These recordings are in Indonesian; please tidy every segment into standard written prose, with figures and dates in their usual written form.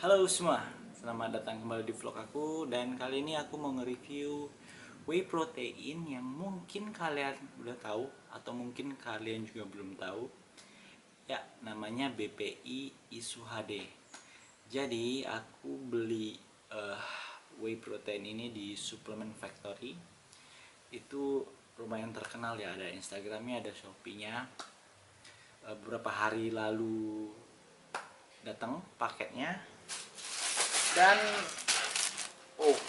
Halo semua, selamat datang kembali di vlog aku. Dan kali ini aku mau nge-review whey protein yang mungkin kalian udah tahu atau mungkin kalian juga belum tahu. Ya, namanya BPI Isu HD. Jadi aku beli whey protein ini di Supplement Factory. Itu lumayan terkenal ya, ada Instagramnya, ada Shopee-nya. Beberapa hari lalu datang paketnya. Dan oh,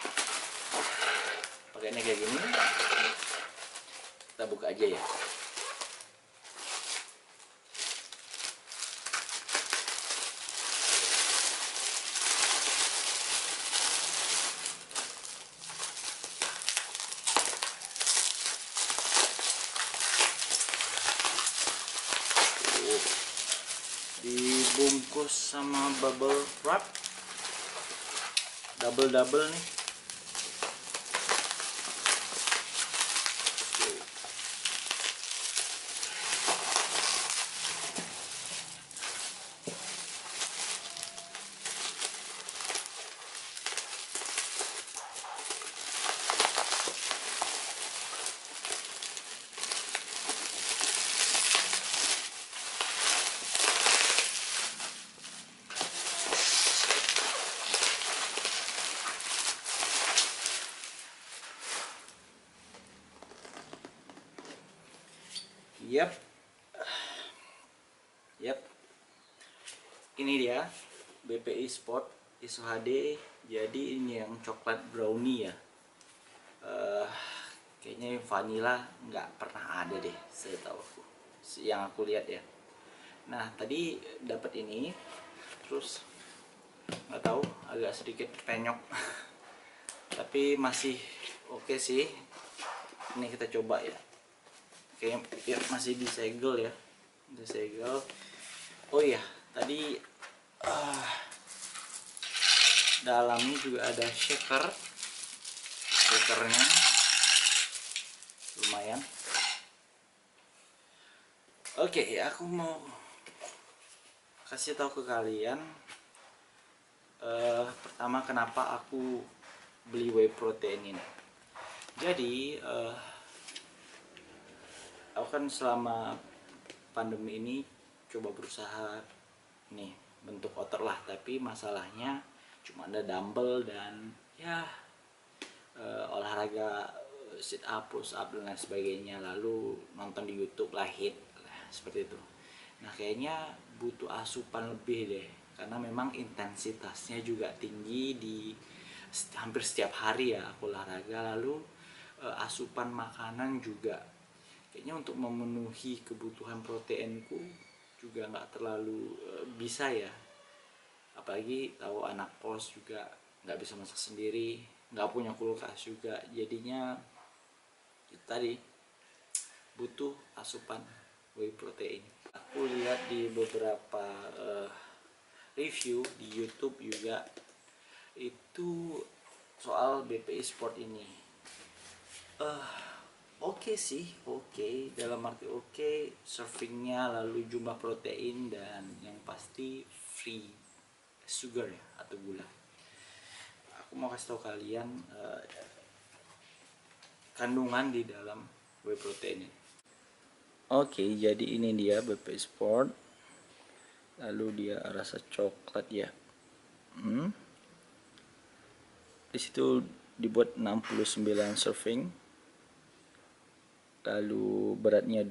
pakainya kayak gini. Kita buka aja ya. Dibungkus sama bubble wrap, double nih. Yap, ini dia BPI Sport Isu HD. Jadi ini yang coklat brownie ya. Kayaknya vanilla nggak pernah ada deh, setahu aku, yang aku lihat ya. Nah tadi dapat ini, terus nggak tahu agak sedikit penyok, tapi masih oke sih. Ini kita coba ya. Oke, ya masih disegel ya, disegel. Oh iya, tadi dalamnya juga ada shakernya lumayan. Oke, aku mau kasih tahu ke kalian pertama kenapa aku beli whey protein ini. Jadi aku kan selama pandemi ini coba berusaha nih bentuk otot lah, tapi masalahnya cuma ada dumbbell dan ya olahraga sit up, push up dan lain sebagainya, lalu nonton di YouTube lah hit seperti itu. Nah kayaknya butuh asupan lebih deh, karena memang intensitasnya juga tinggi di hampir setiap hari ya aku olahraga, lalu asupan makanan juga kayaknya untuk memenuhi kebutuhan proteinku juga nggak terlalu bisa ya. Apalagi tahu anak kos juga nggak bisa masak sendiri, nggak punya kulkas juga, jadinya itu tadi butuh asupan whey protein. Aku lihat di beberapa review di YouTube juga itu soal BPI Sport ini. Oke sih, oke, dalam arti oke, servingnya, lalu jumlah protein, dan yang pasti free sugar ya, atau gula. Aku mau kasih tahu kalian kandungan di dalam whey protein ini. Oke, jadi ini dia BPI Sport. Lalu dia rasa coklat ya. Di situ dibuat 69 serving. Lalu beratnya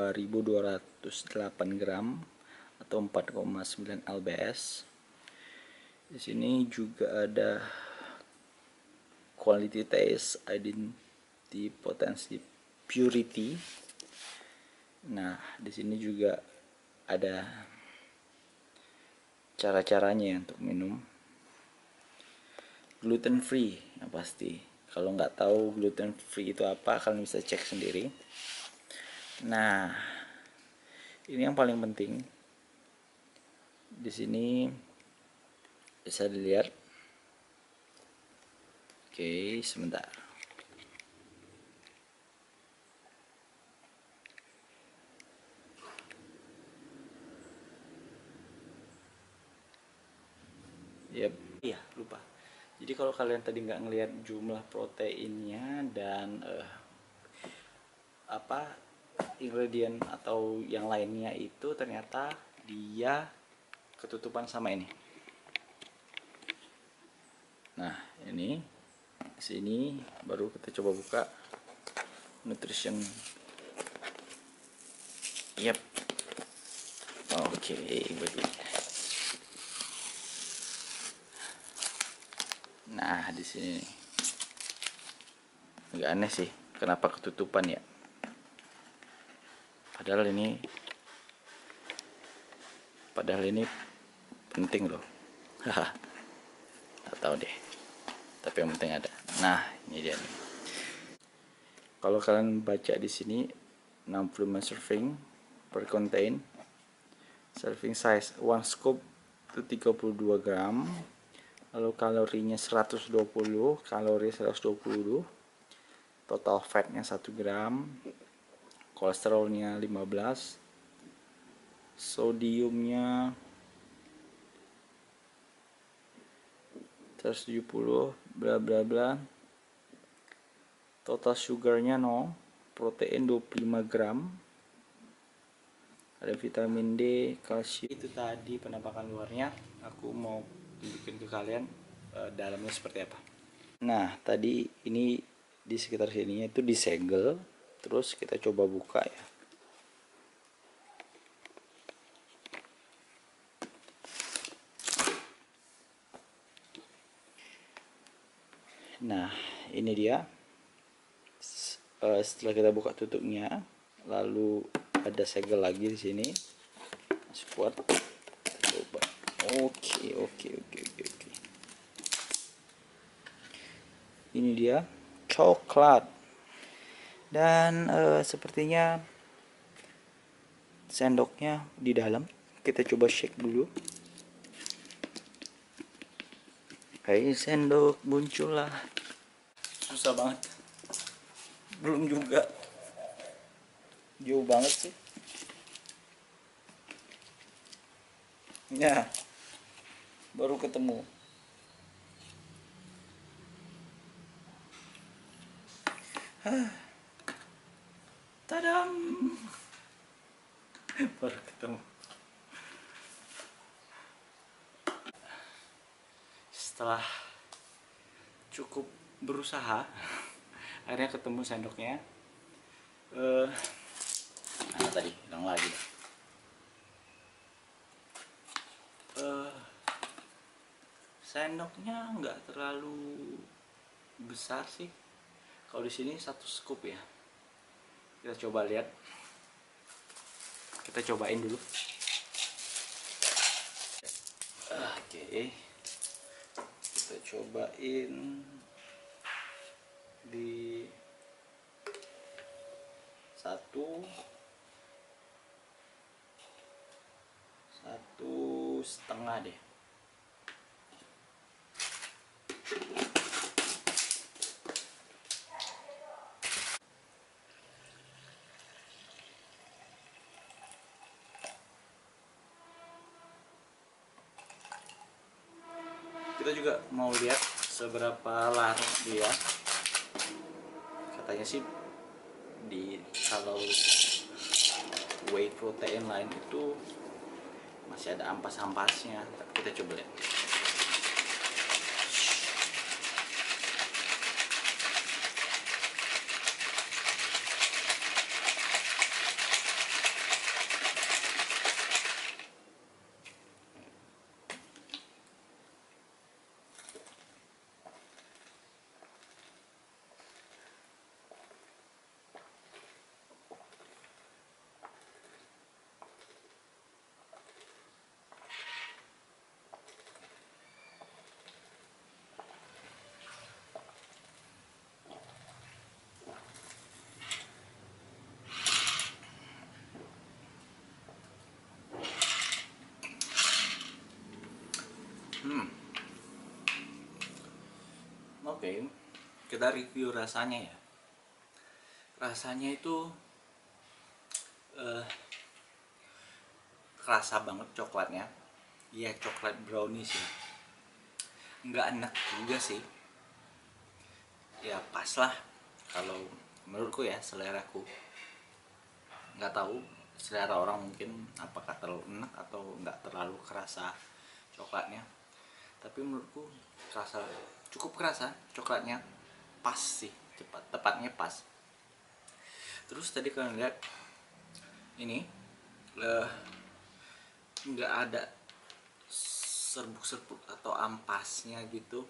2208 gram atau 4,9 lbs. Di sini juga ada quality taste, identity, potensi, purity. Nah, di sini juga ada cara-caranya untuk minum. Gluten free yang pasti. Kalau nggak tahu gluten free itu apa, kalian bisa cek sendiri. Nah, ini yang paling penting. Di sini bisa dilihat. Oke, sebentar. Yep. Iya, lupa. Jadi kalau kalian tadi nggak ngelihat jumlah proteinnya dan apa ingredient atau yang lainnya, itu ternyata dia ketutupan sama ini. Nah, ini sini baru kita coba buka nutrition. Yep. Oke, begitu. Nah, di sini nih. Agak aneh sih, kenapa ketutupan ya? Padahal ini penting loh. Haha. Nggak tahu deh. Tapi yang penting ada. Nah, ini dia nih. Kalau kalian baca di sini 65 serving per contain. Serving size 1 scoop itu 32 gram. Lalu kalorinya 120, kalori 120. Total fatnya 1 gram. Kolesterolnya 15. Sodiumnya 170, bla bla bla. Total sugarnya 0. Protein 25 gram. Ada vitamin D, kalsium. Itu tadi penampakan luarnya. Aku mau tunjukin ke kalian dalamnya seperti apa. Nah, tadi ini di sekitar sininya itu disegel. Terus kita coba buka ya. Nah, ini dia. Setelah kita buka tutupnya, lalu ada segel lagi di sini. Masih kuat. Coba. Oke. Ini dia coklat. Dan sepertinya sendoknya di dalam. Kita coba shake dulu. Hai sendok, muncullah. Susah banget. Belum juga. Jauh banget sih. Ya, baru ketemu. Tadam. Baru ketemu. Setelah cukup berusaha, akhirnya ketemu sendoknya. Nah, tadi hilang lagi. Sendoknya nggak terlalu besar sih. Kalau di sini 1 scoop ya. Kita coba lihat. Kita cobain dulu. Oke. Kita cobain di 1,5 deh. Kita juga mau lihat seberapa larut dia. Katanya sih kalau whey protein lain itu masih ada ampas-ampasnya. Kita coba lihat. Oke, kita review rasanya ya. Rasanya itu kerasa banget coklatnya. Ya coklat brownies ya. nggak enak juga sih ya, pas lah kalau menurutku ya, seleraku. Nggak tahu selera orang, mungkin apakah terlalu enak atau nggak terlalu kerasa coklatnya, tapi menurutku kerasa, cukup kerasa coklatnya, pas sih, tepatnya pas. Terus tadi kalian lihat ini nggak ada serbuk-serbuk atau ampasnya gitu,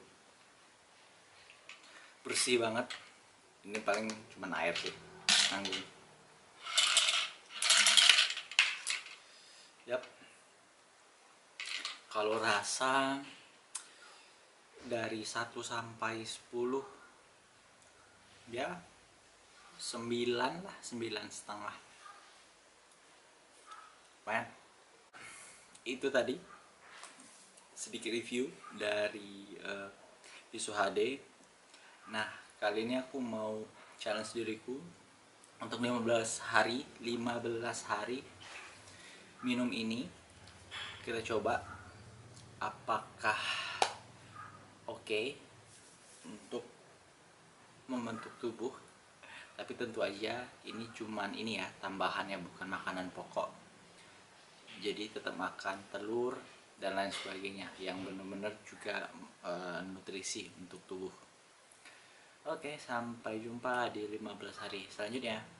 bersih banget. Ini paling cuman air sih, nanggung. Yap, kalau rasa dari 1 sampai 10 ya 9 lah, 9,5. Lumayan. Itu tadi sedikit review dari Visu HD. Nah, kali ini aku mau challenge diriku untuk 15 hari minum ini. Kita coba apakah oke untuk membentuk tubuh. Tapi tentu aja ini cuman ini ya, tambahannya, bukan makanan pokok. Jadi tetap makan telur dan lain sebagainya yang benar-benar juga nutrisi untuk tubuh. Oke, sampai jumpa di 15 hari selanjutnya.